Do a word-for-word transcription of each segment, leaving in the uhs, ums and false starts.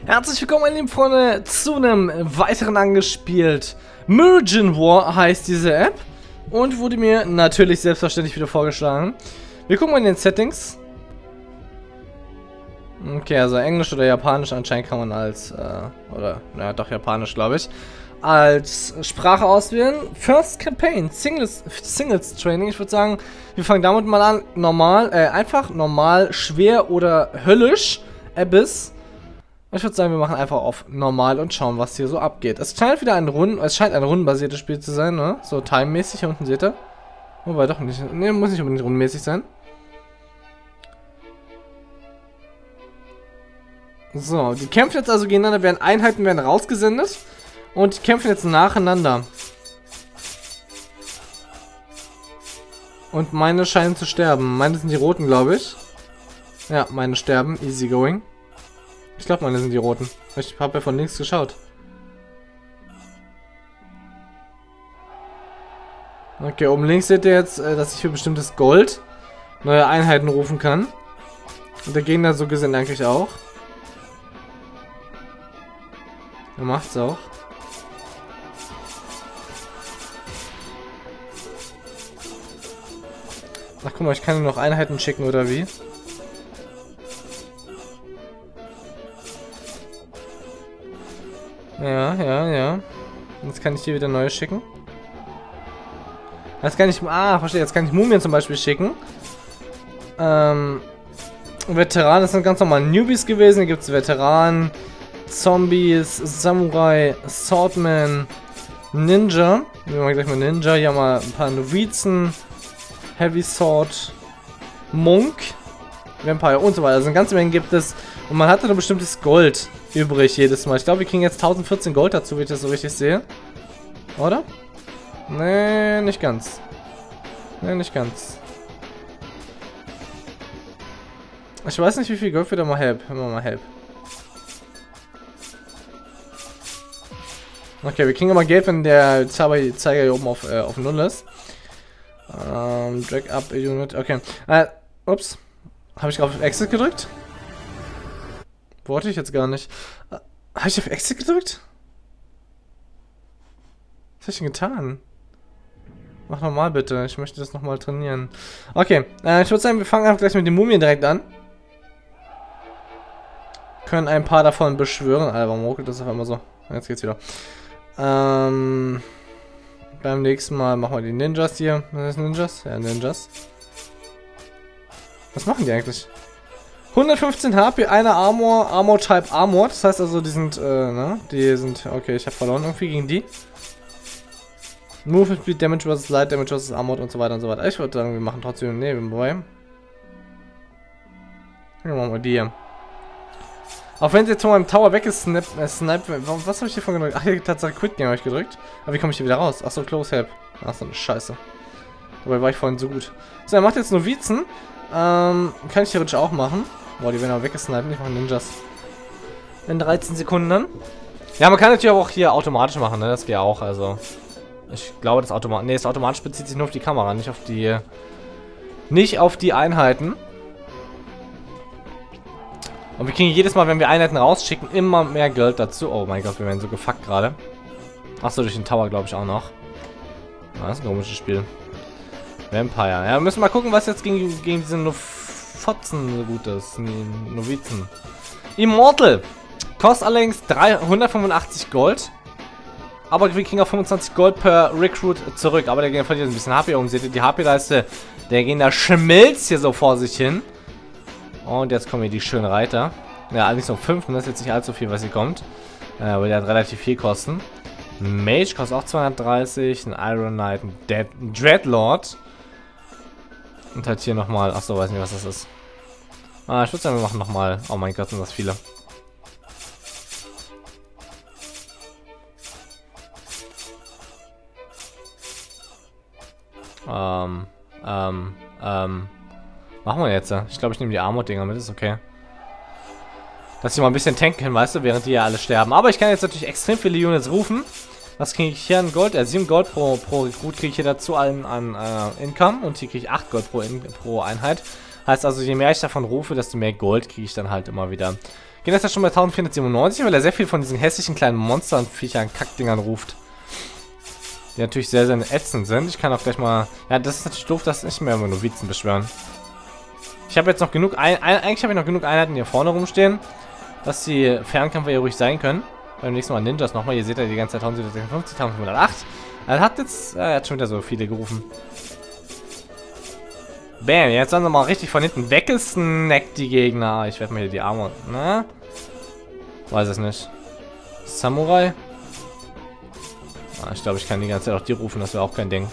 Herzlich willkommen, meine lieben Freunde, zu einem weiteren angespielt. Mergent War heißt diese App und wurde mir natürlich selbstverständlich wieder vorgeschlagen. Wir gucken mal in den Settings. Okay, also Englisch oder Japanisch anscheinend kann man als, äh, oder, naja, doch Japanisch, glaube ich, als Sprache auswählen. First Campaign, Singles, Singles Training. Ich würde sagen, wir fangen damit mal an. Normal, äh, einfach, normal, schwer oder höllisch, Abyss. Ich würde sagen, wir machen einfach auf normal und schauen, was hier so abgeht. Es scheint wieder ein Runden, es scheint ein rundenbasiertes Spiel zu sein, ne? So timemäßig, hier unten seht ihr. Wobei doch nicht, ne, muss nicht unbedingt rundenmäßig sein. So, die kämpfen jetzt also gegeneinander, werden Einheiten werden rausgesendet und die kämpfen jetzt nacheinander. Und meine scheinen zu sterben. Meine sind die roten, glaube ich. Ja, meine sterben, easy going. Ich glaube, meine sind die roten. Ich habe ja von links geschaut. Okay, oben links seht ihr jetzt, dass ich für bestimmtes Gold neue Einheiten rufen kann. Und der Gegner so gesehen eigentlich auch. Er macht's auch. Ach guck mal, ich kann nur noch Einheiten schicken, oder wie? Ja, ja, ja. Jetzt kann ich hier wieder neue schicken. Jetzt kann ich... Ah, verstehe. Jetzt kann ich Mumien zum Beispiel schicken. Ähm... Veteranen, das sind ganz normal Newbies gewesen. Hier gibt es Veteranen, Zombies, Samurai, Swordman, Ninja. Nehmen wir gleich mal Ninja. Hier haben wir ein paar Novizen, Heavy Sword, Monk, Vampire und so weiter. Also eine ganze Menge gibt es. Und man hatte ein bestimmtes Gold übrig jedes Mal. Ich glaube, wir kriegen jetzt tausendvierzehn Gold dazu, wenn ich das so richtig sehe. Oder? Nee, nicht ganz. Nee, nicht ganz. Ich weiß nicht, wie viel Gold wir da mal help. Hören wir mal help. Okay, wir kriegen aber Geld, wenn der Zeiger hier oben auf, äh, auf null ist. Ähm, drag up a unit. Okay. Äh, ups. Habe ich auf Exit gedrückt? Wollte ich jetzt gar nicht. Äh, habe ich auf Exit gedrückt? Was habe ich denn getan? Mach nochmal bitte. Ich möchte das nochmal trainieren. Okay. Äh, ich würde sagen, wir fangen einfach gleich mit den Mumien direkt an. Können ein paar davon beschwören. Alter, warum ruckelt das auf einmal so? Jetzt geht's wieder. Ähm... Beim nächsten Mal machen wir die Ninjas hier. Was ist Ninjas? Ja, Ninjas. Was machen die eigentlich? hundertfünfzehn H P, eine Armor, Armor Type Armor. Das heißt also, die sind, äh, ne? Die sind, okay, ich habe verloren irgendwie gegen die. Movement Speed, Damage versus Light, Damage versus Armor und so weiter und so weiter. Ich würde sagen, wir machen trotzdem, ne, wobei. Dann machen wir die hier. Auch wenn sie jetzt von meinem Tower weggesniped, äh, sniped, was habe ich hier von gedrückt? Ach, hier Tatsache Quit Game habe ich gedrückt. Aber wie komme ich hier wieder raus? Achso, Close Help. Ach so eine Scheiße. Dabei war ich vorhin so gut. So, er macht jetzt Novizen. Ähm, kann ich theoretisch auch machen. Boah, die werden aber weggesniped. Ich mache Ninjas. In dreizehn Sekunden dann. Ja, man kann natürlich auch hier automatisch machen, ne? Das geht auch, also. Ich glaube, das automatisch. Ne, das automatisch bezieht sich nur auf die Kamera, nicht auf die. Nicht auf die Einheiten. Und wir kriegen jedes Mal, wenn wir Einheiten rausschicken, immer mehr Geld dazu. Oh mein Gott, wir werden so gefuckt gerade. Achso, durch den Tower, glaube ich, auch noch. Ja, das ist ein komisches Spiel. Vampire. Ja, wir müssen mal gucken, was jetzt gegen, gegen diese no Fotzen so gut ist. Nee, Novizen. Immortal. Kostet allerdings hundertfünfundachtzig Gold. Aber wir kriegen auch fünfundzwanzig Gold per Recruit zurück. Aber der Gegner verliert ein bisschen H P. Um seht ihr die H P-Leiste. Der Gegner schmilzt hier so vor sich hin. Und jetzt kommen hier die schönen Reiter. Ja, allerdings noch fünf. Und das ist jetzt nicht allzu viel, was hier kommt. Äh, aber der hat relativ viel kosten. Mage kostet auch zweihundertdreißig. Ein Iron Knight. Ein, Dead, ein Dreadlord. Und halt hier nochmal. Achso, weiß nicht, was das ist. Ah, ich würde sagen, wir machen nochmal. Oh mein Gott, sind das viele. Ähm, ähm, ähm. Machen wir jetzt. Ich glaube, ich nehme die Armor-Dinger mit, ist okay. Dass ich mal ein bisschen tanken kann, weißt du, während die ja alle sterben. Aber ich kann jetzt natürlich extrem viele Units rufen. Was kriege ich hier an Gold? Äh, sieben Gold pro, pro Rekrut kriege ich hier dazu an, an äh, Income. Und hier kriege ich acht Gold pro, in, pro Einheit. Heißt also, je mehr ich davon rufe, desto mehr Gold kriege ich dann halt immer wieder Gehen jetzt ja schon bei eintausendvierhundertsiebenundneunzig, weil er sehr viel von diesen hässlichen kleinen Monstern, Viechern, Kackdingern ruft. Die natürlich sehr, sehr ätzend sind. Ich kann auch gleich mal... Ja, das ist natürlich doof, dass nicht mehr über Novizen beschwören. Ich habe jetzt noch genug... Ein, ein, eigentlich habe ich noch genug Einheiten hier vorne rumstehen, dass die Fernkämpfer hier ruhig sein können. Beim nächsten Mal Ninjas nochmal. Ihr seht ja die ganze Zeit eintausendsiebenhundertsechsundfünfzig, eintausendfünfhundertacht. Er hat jetzt... Er hat schon wieder so viele gerufen. Bam, jetzt sind sie mal richtig von hinten weggesnackt, die Gegner. Ich werde mir hier die Arme... Na? Weiß es nicht. Samurai? Ah, ich glaube, ich kann die ganze Zeit auch die rufen. Das wäre auch kein Ding.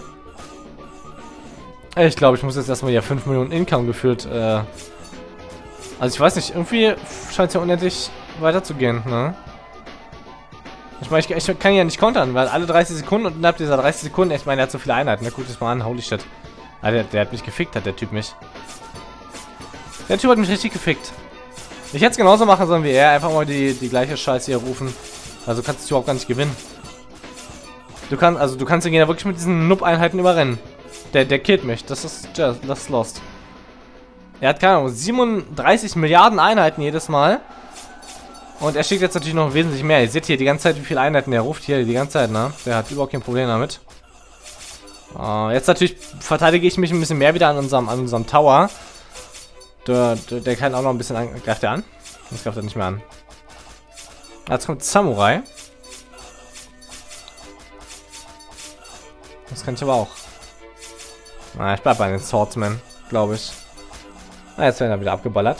Ich glaube, ich muss jetzt erstmal hier fünf Millionen Income gefühlt. Äh also ich weiß nicht, irgendwie scheint es ja unendlich weiterzugehen, ne? Ich meine, ich, ich kann ja nicht kontern, weil alle dreißig Sekunden und innerhalb dieser dreißig Sekunden, ich meine, er hat so viele Einheiten. Na, guck das mal an, holy shit. Alter, der, der hat mich gefickt, hat der Typ mich. Der Typ hat mich richtig gefickt. Ich hätte es genauso machen sollen wie er, einfach mal die, die gleiche Scheiße hier rufen. Also kannst du überhaupt gar nicht gewinnen. Du kannst, also du kannst den Gegner wirklich mit diesen Noob-Einheiten überrennen. Der, der killt mich. Das ist, das ist lost. Er hat keine Ahnung, siebenunddreißig Milliarden Einheiten jedes Mal. Und er schickt jetzt natürlich noch wesentlich mehr. Ihr seht hier die ganze Zeit, wie viele Einheiten er ruft hier die ganze Zeit, ne? Der hat überhaupt kein Problem damit. Uh, jetzt natürlich verteidige ich mich ein bisschen mehr wieder an unserem, an unserem Tower. Der, der, der kann auch noch ein bisschen an. Greift er an? Das greift er nicht mehr an. Jetzt kommt Samurai. Das kann ich aber auch. Na, ich bleib bei den Swordsman, glaube ich. Na, jetzt werden wir wieder abgeballert.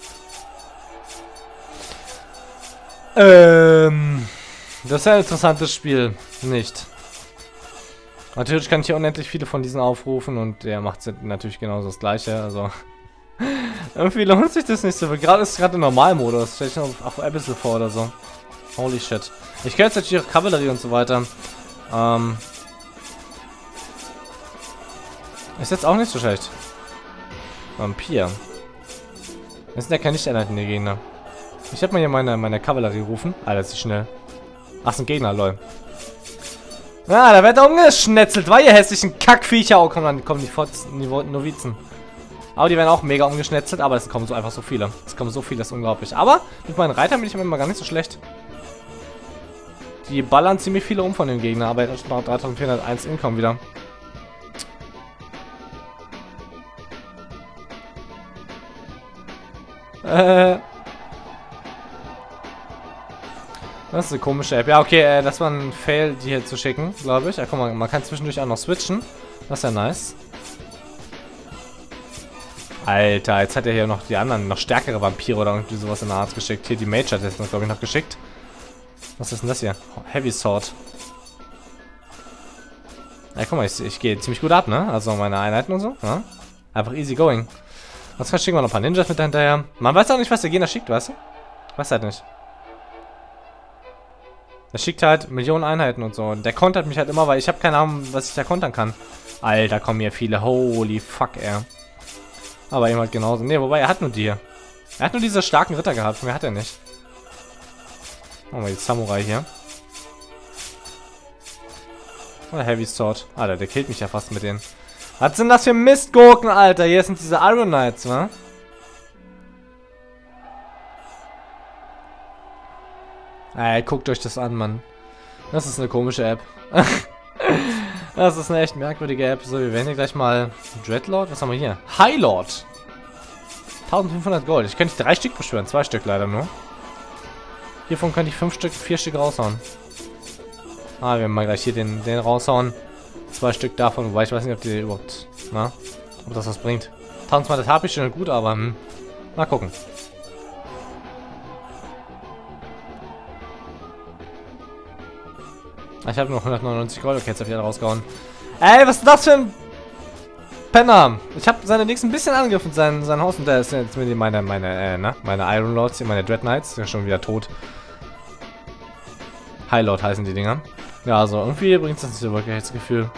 Ähm, das ist ein interessantes Spiel. Nicht. Natürlich kann ich hier unendlich viele von diesen aufrufen und der macht natürlich genauso das gleiche. Also irgendwie lohnt sich das nicht so. Gerade ist gerade im Normalmodus. Stell ich noch auf Abyssal vor oder so. Holy shit. Ich kenne jetzt natürlich auch Kavallerie und so weiter. Ähm, ist jetzt auch nicht so schlecht. Vampir. Das sind ja keine Nicht-Einheiten, die Gegner. Ich hab mal hier meine, meine Kavallerie rufen. Alter, ist die schnell. Ach, sind Gegner, lol. Ah, da wird er umgeschnetzelt, weil ihr hässlichen Kackviecher. Oh, komm, dann kommen die, Fotzen, die Novizen. Aber die werden auch mega umgeschnetzelt, aber es kommen so einfach so viele. Es kommen so viele, das ist unglaublich. Aber mit meinen Reitern bin ich immer gar nicht so schlecht. Die ballern ziemlich viele um von den Gegnern, aber jetzt noch dreitausendvierhunderteins Income wieder. Äh... Das ist eine komische App. Ja, okay, äh, das war ein Fail, die hier zu schicken, glaube ich. Ja, guck mal, man kann zwischendurch auch noch switchen. Das ist ja nice. Alter, jetzt hat er hier noch die anderen, noch stärkere Vampire oder irgendwie sowas in der Art geschickt. Hier, die Mage hat jetzt, glaube ich, noch geschickt. Was ist denn das hier? Heavy Sword. Ja, guck mal, ich, ich gehe ziemlich gut ab, ne? Also meine Einheiten und so. Ja? Einfach easy going. Sonst schicken wir noch ein paar Ninjas mit dahinterher. Man weiß auch nicht, was der Gegner schickt, weißt du? Weiß halt nicht. Er schickt halt Millionen Einheiten und so. Und der kontert mich halt immer, weil ich habe keine Ahnung, was ich da kontern kann. Alter, kommen hier viele. Holy fuck, ey. Aber eben halt genauso. Ne, wobei, er hat nur die hier. Er hat nur diese starken Ritter gehabt. Mehr hat er nicht. Machen wir jetzt Samurai hier. Oder Heavy Sword. Alter, der killt mich ja fast mit denen. Was sind das für Mistgurken, Alter? Hier sind diese Iron Knights, wa? Ey, guckt euch das an, Mann. Das ist eine komische App. Das ist eine echt merkwürdige App. So, wir werden hier gleich mal Dreadlord. Was haben wir hier? High Lord. eintausendfünfhundert Gold. Ich könnte drei Stück beschwören. Zwei Stück leider nur. Hiervon könnte ich fünf Stück, vier Stück raushauen. Ah, wir werden mal gleich hier den, den raushauen. Zwei Stück davon. Wobei ich weiß nicht, ob die überhaupt, na, ob das was bringt. eintausendzweihundert habe ich schon gut, aber hm. Mal gucken. Ich habe noch hundertneunundneunzig Gold. Okay, jetzt habe ich alle rausgehauen. Ey, was ist das für ein Penner? Ich habe seine Dings ein bisschen angegriffen, sein, sein Haus. Und der ist jetzt mit meine, meine, äh, ne? Meine Iron Lords, meine Dread Knights. Sind schon wieder tot. High Lord heißen die Dinger. Ja, also irgendwie bringt es das nicht so wirklich das Gefühl.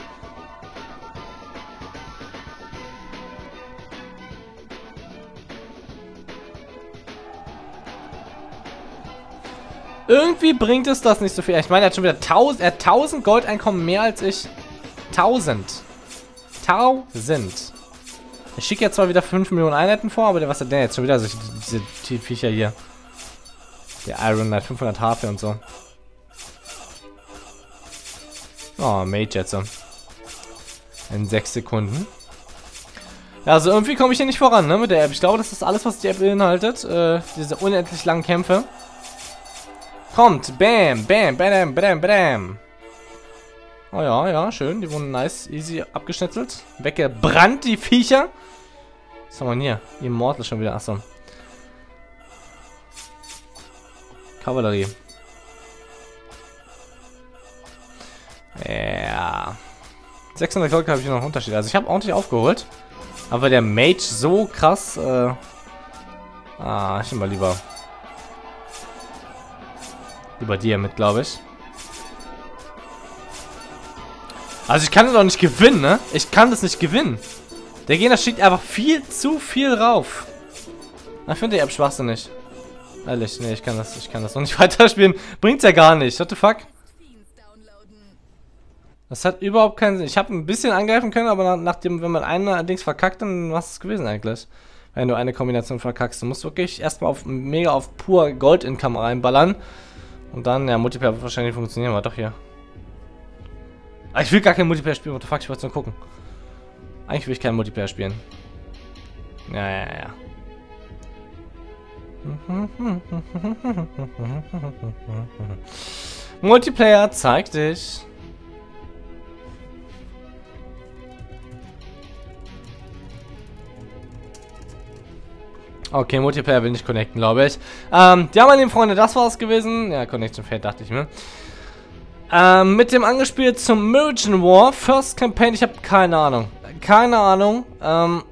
Irgendwie bringt es das nicht so viel. Ich meine, er hat schon wieder tausend, er hat tausend Goldeinkommen mehr als ich. tausend. tausend. Ich schicke jetzt zwar wieder fünf Millionen Einheiten vor, aber der, was hat der jetzt schon wieder? Also diese Viecher hier. Der Iron Knight, fünfhundert H P und so. Oh, Mage jetzt. In sechs Sekunden. Ja, also irgendwie komme ich hier nicht voran, ne, mit der App. Ich glaube, das ist alles, was die App beinhaltet. Äh, diese unendlich langen Kämpfe. Kommt, bam, bam, bam, bam, bam. Oh ja, ja, schön. Die wurden nice, easy abgeschnitzelt. Weggebrannt, die Viecher. Was haben wir denn hier? Immortal schon wieder, achso. Kavallerie. Ja. sechshundert Gold habe ich noch einen Unterschied. Also ich habe ordentlich aufgeholt. Aber der Mage so krass. Äh ah, ich nehme mal lieber. Lieber die mit, glaube ich. Also ich kann das doch nicht gewinnen, ne? Ich kann das nicht gewinnen. Der Gegner schickt einfach viel zu viel rauf. Ich finde die App schwachsinnig. Ehrlich, nee, ich kann das, ich kann das noch nicht weiterspielen. Bringt's ja gar nicht. What the fuck? Das hat überhaupt keinen Sinn. Ich habe ein bisschen angreifen können, aber nachdem, wenn man einen Dings verkackt, dann was ist es gewesen eigentlich? Wenn du eine Kombination verkackst. Du musst wirklich erstmal auf mega auf pur Gold-Income reinballern. Und dann, ja, Multiplayer wird wahrscheinlich funktionieren, aber doch hier. Aber ich will gar kein Multiplayer spielen, what the fuck, ich wollte nur gucken. Eigentlich will ich keinen Multiplayer spielen. Ja, ja, ja. Multiplayer, zeig dich. Okay, Multiplayer will nicht connecten, glaube ich. Ähm, ja, meine lieben Freunde, das war's gewesen. Ja, Connection fehlt, dachte ich mir. Ähm, mit dem angespielt zum Merchant War. First Campaign, ich habe keine Ahnung. Keine Ahnung, ähm,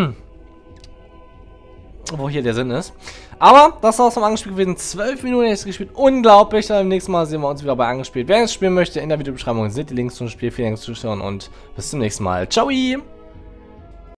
wo hier der Sinn ist. Aber das war's vom Angespielt gewesen. zwölf Minuten jetzt gespielt. Unglaublich. Dann beim nächsten Mal sehen wir uns wieder bei Angespielt. Wer es spielen möchte, in der Videobeschreibung sind die Links zum Spiel. Vielen Dank fürs Zuschauen und bis zum nächsten Mal. Ciao!